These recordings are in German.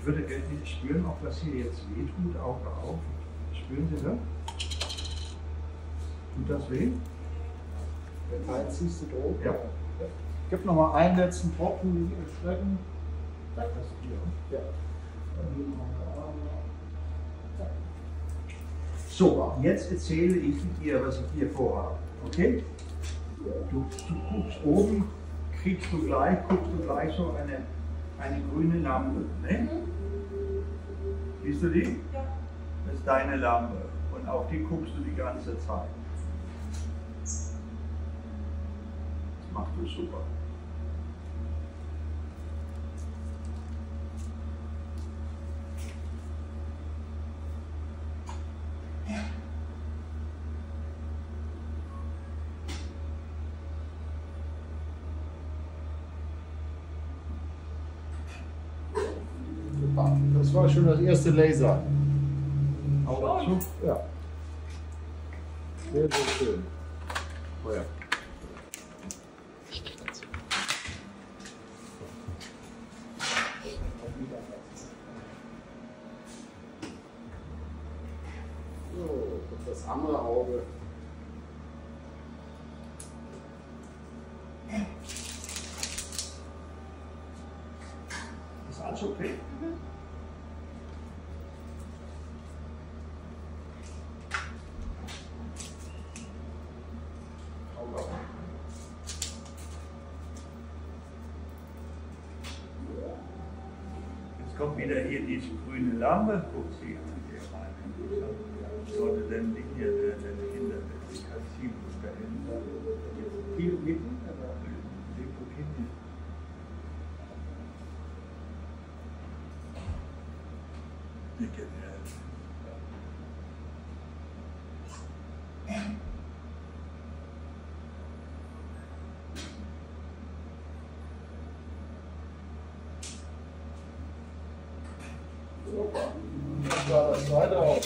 Ich würde gerne spüren, ob das hier jetzt weh tut, Auge auf. Spüren Sie das? Tut das weh? Den Teil ziehst du drauf. Ja. Gib noch mal einen letzten Tropfen Schrecken. Das ist hier. Ja. So, jetzt erzähle ich dir, was ich hier vorhabe. Okay? Du guckst oben, guckst du gleich so eine grüne Lampe. Ne? Siehst du die? Ja. Das ist deine Lampe. Und auf die guckst du die ganze Zeit. Das machst du super. Das war schon das erste Laser. Auge zu. Ja. Sehr, sehr schön. Oh ja. So, das andere Auge. Ist alles okay? Auge auf. Jetzt kommt wieder hier diese grüne Lampe. Guck sie an hier rein. Sollte denn hier der Kinder die Kalzium verändern? Hier mitten, aber irgendwo hinten. Super. Das war das zweite Auge.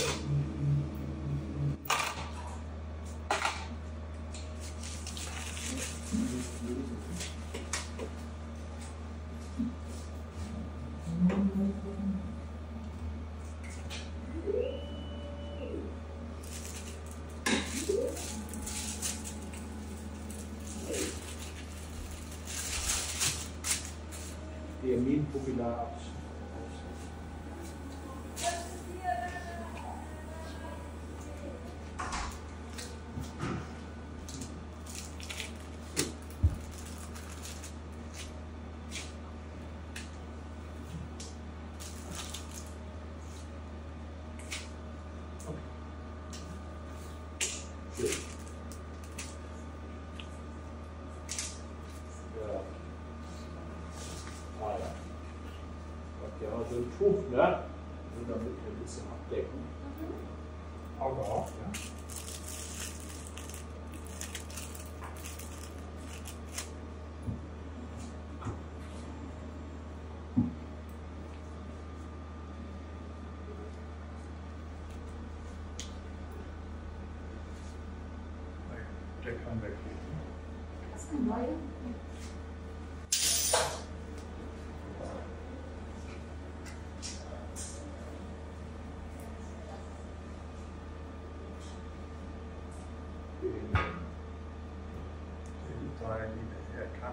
Diaminpupillar. Ja. Ah ja. Ja, so ein Tuch, ne? Und damit wir ein bisschen abdecken. Auge auf, ja? Der kann weg. Das ist eine neue. Die drei, die er kann.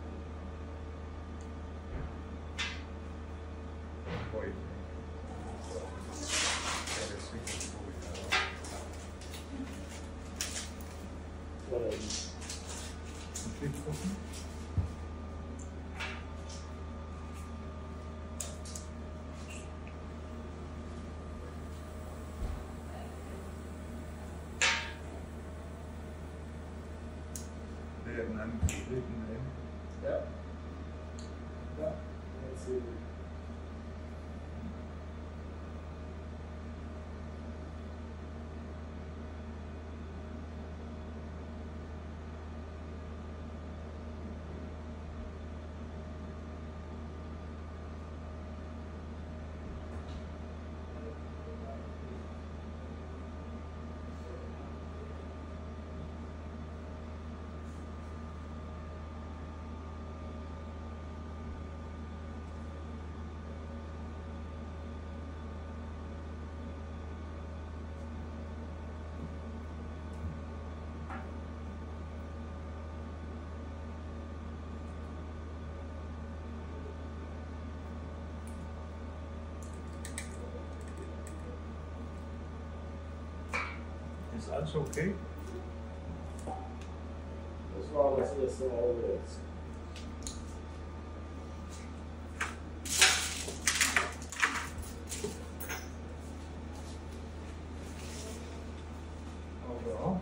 Heute. Ja, das ist wirklich gut. Konflikt gucken. Werden an Konflikten nehmen. Ja. Ja, jetzt sehe ich. Ist alles okay? Das war das erste Auge jetzt. Auge auf.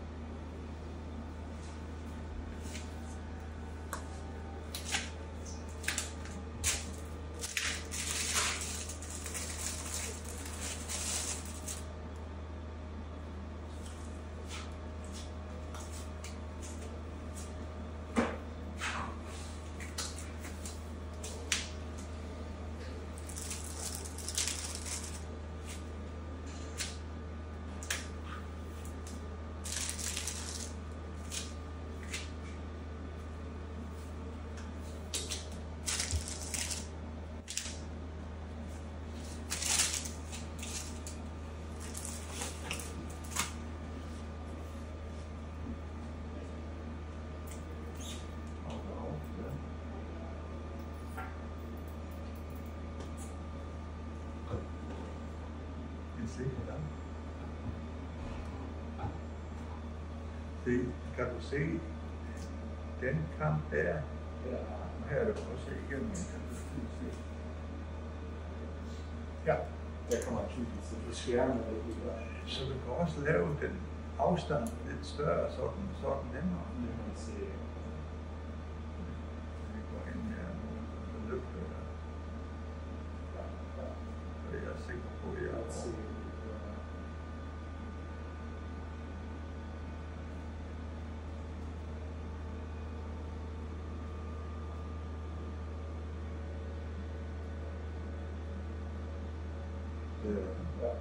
Kan du se den kamp der? Ja. Her er det også igen. Ja, Der kan man typisk se på skærmen. så du kan også lave den afstand lidt større, så den nemmere. Det kan man se. Vi går ind her og løfter der. Og jeg er sikker på, at jeg er over. Ja.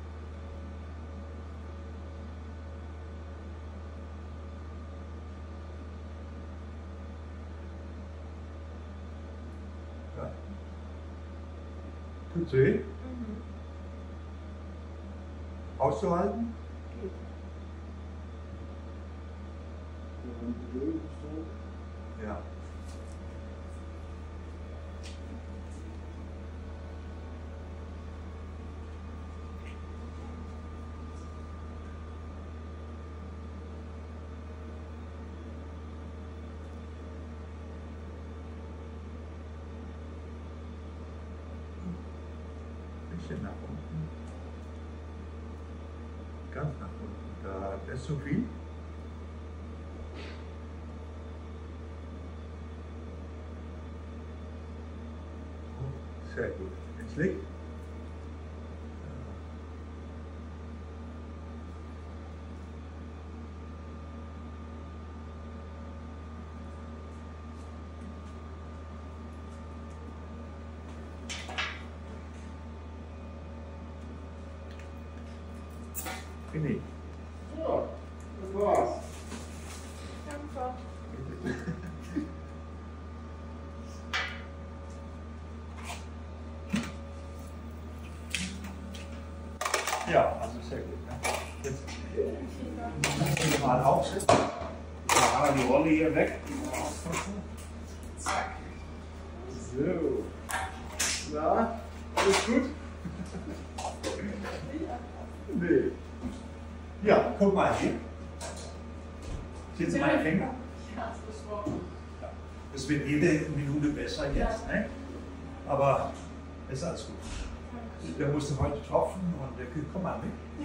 Ja. Tut weh? Auszuhalten? Ja. Bisschen nach unten. Ganz nach unten. Da ist zu viel. Sehr gut. Jetzt liegt. Fini. Ja, das war's. Danke. Ja, also sehr gut. Ne? Jetzt mal aufsetzen. Da haben wir die Rolle hier weg. Zack. So. Na, alles gut? Nee. Ja, guck mal hier. Sehen Sie meine Finger? Ja, das ist wahr. Es wird jede Minute besser jetzt, ne? Aber ist alles gut. Der musste heute tropfen und komm mal mit.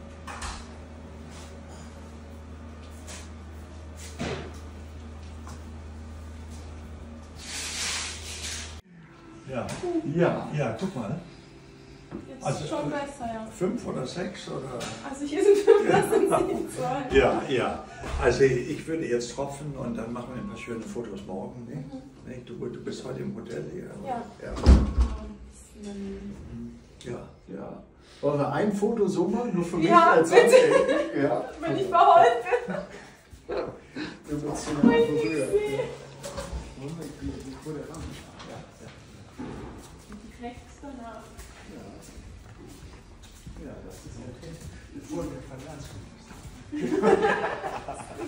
Ja, guck mal. Jetzt Also, ist schon besser, ja. 5 oder 6 oder? Also hier sind 5, das sind 2. Ja. Also ich würde jetzt tropfen und dann machen wir ein paar schöne Fotos morgen. Ne? Ne? Du bist heute im Hotel hier. Ja. Ja. Wollen wir ein Foto so machen? Nur für mich Ja, als bitte. Update? Ja. Bin ich verholfen? Emotional berührt. Die Knechts danach. Ja, das ist okay. Wir wurden verlassen.